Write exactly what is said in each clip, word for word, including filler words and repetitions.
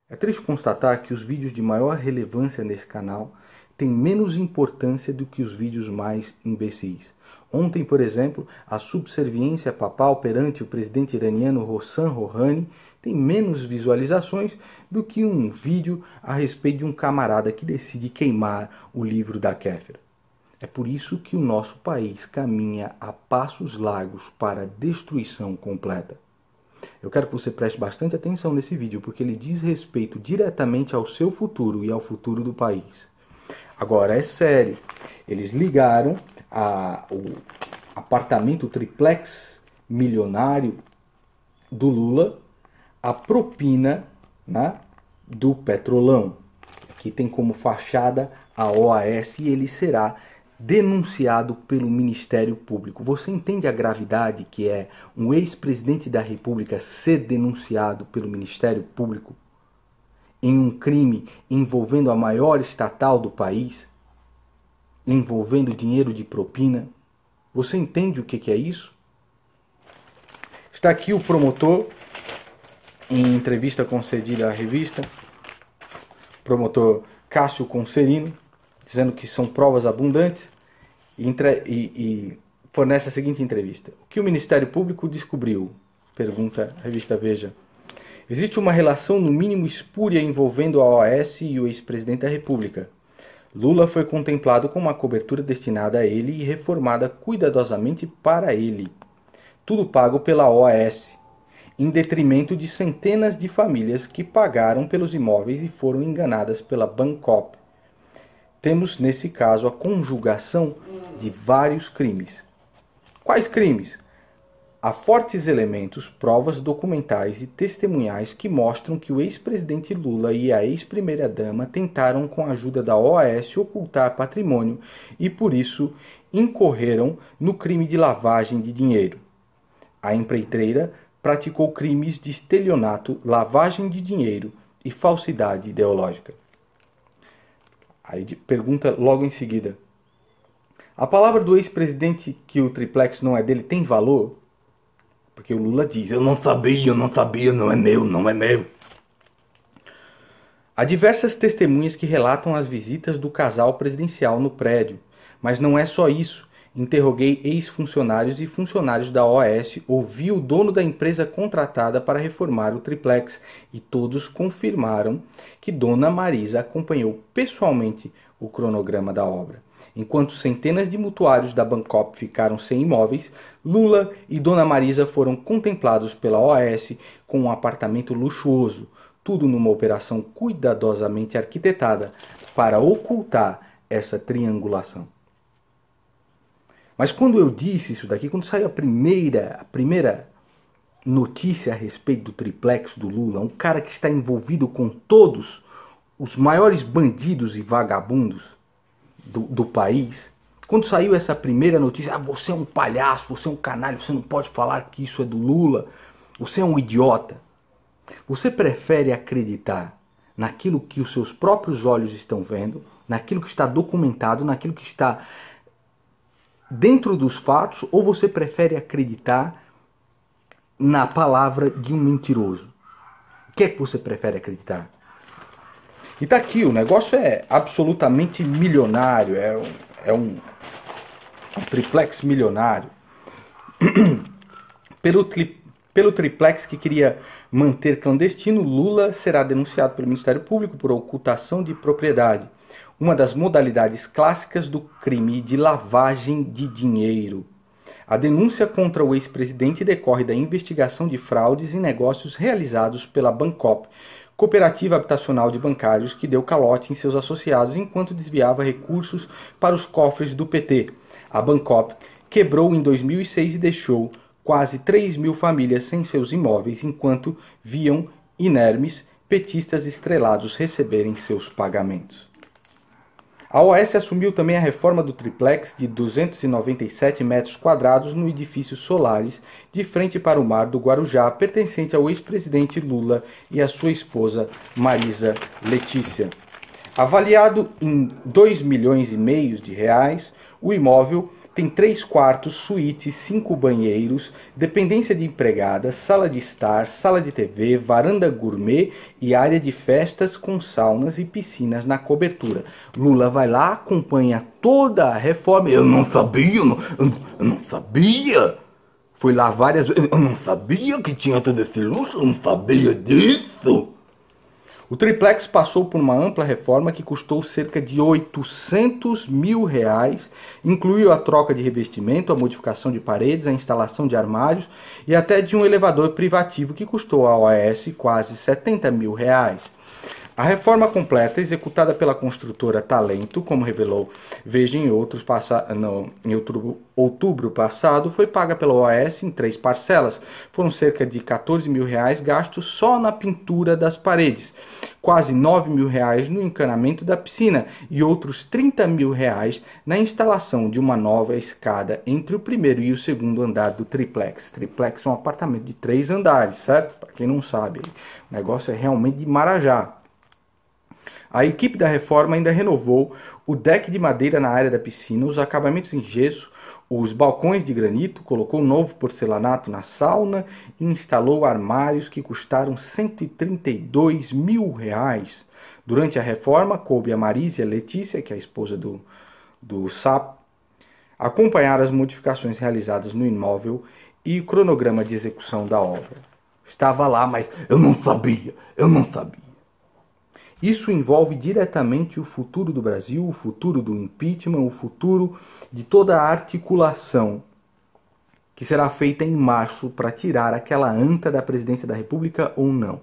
É triste constatar que os vídeos de maior relevância nesse canal têm menos importância do que os vídeos mais imbecis. Ontem, por exemplo, a subserviência papal perante o presidente iraniano Hassan Rouhani tem menos visualizações do que um vídeo a respeito de um camarada que decide queimar o livro da Kéfera. É por isso que o nosso país caminha a passos largos para a destruição completa. Eu quero que você preste bastante atenção nesse vídeo, porque ele diz respeito diretamente ao seu futuro e ao futuro do país. Agora, é sério, eles ligaram a, o apartamento triplex milionário do Lula à propina, né, do Petrolão. Aqui tem como fachada a O A S e ele será denunciado pelo Ministério Público. Você entende a gravidade que é um ex-presidente da República ser denunciado pelo Ministério Público em um crime envolvendo a maior estatal do país, envolvendo dinheiro de propina? Você entende o que é isso? Está aqui o promotor, em entrevista concedida à revista, promotor Cássio Conserino, dizendo que são provas abundantes, e, entre, e, e fornece a seguinte entrevista. O que o Ministério Público descobriu? Pergunta a revista Veja. Existe uma relação no mínimo espúria envolvendo a O A S e o ex-presidente da República. Lula foi contemplado com uma cobertura destinada a ele e reformada cuidadosamente para ele. Tudo pago pela O A S, em detrimento de centenas de famílias que pagaram pelos imóveis e foram enganadas pela Bancop. Temos, nesse caso, a conjugação de vários crimes. Quais crimes? Há fortes elementos, provas documentais e testemunhais que mostram que o ex-presidente Lula e a ex-primeira-dama tentaram, com a ajuda da O A S, ocultar patrimônio e, por isso, incorreram no crime de lavagem de dinheiro. A empreiteira praticou crimes de estelionato, lavagem de dinheiro e falsidade ideológica. Aí pergunta logo em seguida. A palavra do ex-presidente que o triplex não é dele tem valor? Porque o Lula diz, eu não sabia, eu não sabia, não é meu, não é meu. Há diversas testemunhas que relatam as visitas do casal presidencial no prédio. Mas não é só isso. Interroguei ex-funcionários e funcionários da O A S, ouvi o dono da empresa contratada para reformar o triplex e todos confirmaram que Dona Marisa acompanhou pessoalmente o cronograma da obra. Enquanto centenas de mutuários da Bancop ficaram sem imóveis, Lula e Dona Marisa foram contemplados pela O A S com um apartamento luxuoso, tudo numa operação cuidadosamente arquitetada para ocultar essa triangulação. Mas quando eu disse isso daqui, quando saiu a primeira, a primeira notícia a respeito do triplex do Lula, um cara que está envolvido com todos os maiores bandidos e vagabundos do, do país, quando saiu essa primeira notícia, ah, você é um palhaço, você é um canalha, você não pode falar que isso é do Lula, você é um idiota. Você prefere acreditar naquilo que os seus próprios olhos estão vendo, naquilo que está documentado, naquilo que está dentro dos fatos, ou você prefere acreditar na palavra de um mentiroso? O que é que você prefere acreditar? E tá aqui, o negócio é absolutamente milionário, é um, é um, um triplex milionário. Pelo, tri, pelo triplex que queria manter clandestino, Lula será denunciado pelo Ministério Público por ocultação de propriedade, uma das modalidades clássicas do crime de lavagem de dinheiro. A denúncia contra o ex-presidente decorre da investigação de fraudes em negócios realizados pela Bancop, cooperativa habitacional de bancários que deu calote em seus associados enquanto desviava recursos para os cofres do P T. A Bancop quebrou em dois mil e seis e deixou quase três mil famílias sem seus imóveis enquanto viam inermes petistas estrelados receberem seus pagamentos. A O A S assumiu também a reforma do triplex de duzentos e noventa e sete metros quadrados no edifício Solares, de frente para o mar do Guarujá, pertencente ao ex-presidente Lula e à sua esposa Marisa Letícia. Avaliado em dois milhões e meio de reais, o imóvel Tem três quartos, suíte, cinco banheiros, dependência de empregadas, sala de estar, sala de T V, varanda gourmet e área de festas com saunas e piscinas na cobertura. Lula vai lá, acompanha toda a reforma. Eu não sabia, eu não, eu não sabia. Foi lá várias vezes. Eu não sabia que tinha todo esse luxo, eu não sabia disso. O triplex passou por uma ampla reforma que custou cerca de oitocentos mil reais, incluiu a troca de revestimento, a modificação de paredes, a instalação de armários e até de um elevador privativo que custou à O A S quase setenta mil reais. A reforma completa, executada pela construtora Talento, como revelou Veja em, outros passa... no... em outubro... outubro passado, foi paga pela O A S em três parcelas. Foram cerca de quatorze mil reais gastos só na pintura das paredes, quase nove mil reais no encanamento da piscina e outros trinta mil reais na instalação de uma nova escada entre o primeiro e o segundo andar do triplex. Triplex é um apartamento de três andares, certo? Para quem não sabe, o negócio é realmente de Marajá. A equipe da reforma ainda renovou o deck de madeira na área da piscina, os acabamentos em gesso, os balcões de granito, colocou novo porcelanato na sauna e instalou armários que custaram cento e trinta e dois mil reais. Durante a reforma, coube a Marísia Letícia, que é a esposa do, do Sapo, acompanhar as modificações realizadas no imóvel e o cronograma de execução da obra. Estava lá, mas eu não sabia, eu não sabia. Isso envolve diretamente o futuro do Brasil, o futuro do impeachment, o futuro de toda a articulação que será feita em março para tirar aquela anta da presidência da República ou não.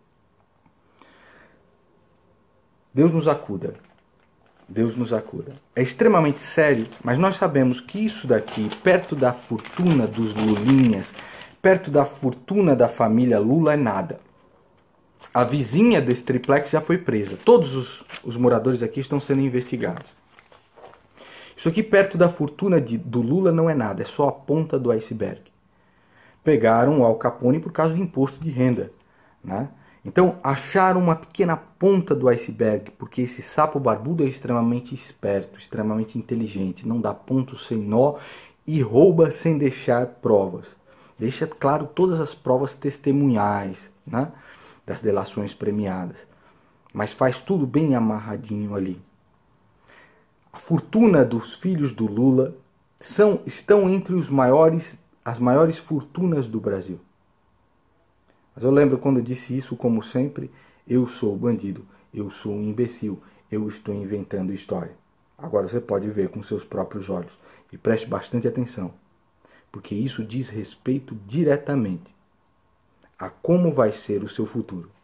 Deus nos acuda. Deus nos acuda. É extremamente sério, mas nós sabemos que isso daqui, perto da fortuna dos Lulinhas, perto da fortuna da família Lula, é nada. A vizinha desse triplex já foi presa. Todos os, os moradores aqui estão sendo investigados. Isso aqui perto da fortuna de, do Lula não é nada, é só a ponta do iceberg. Pegaram o Al Capone por causa do imposto de renda, né? Então acharam uma pequena ponta do iceberg, porque esse sapo barbudo é extremamente esperto, extremamente inteligente, não dá ponto sem nó e rouba sem deixar provas. Deixa claro todas as provas testemunhais, né, das delações premiadas, mas faz tudo bem amarradinho ali. A fortuna dos filhos do Lula são, estão entre os maiores, as maiores fortunas do Brasil. Mas eu lembro quando eu disse isso, como sempre, eu sou bandido, eu sou um imbecil, eu estou inventando história. Agora você pode ver com seus próprios olhos e preste bastante atenção, porque isso diz respeito diretamente a como vai ser o seu futuro.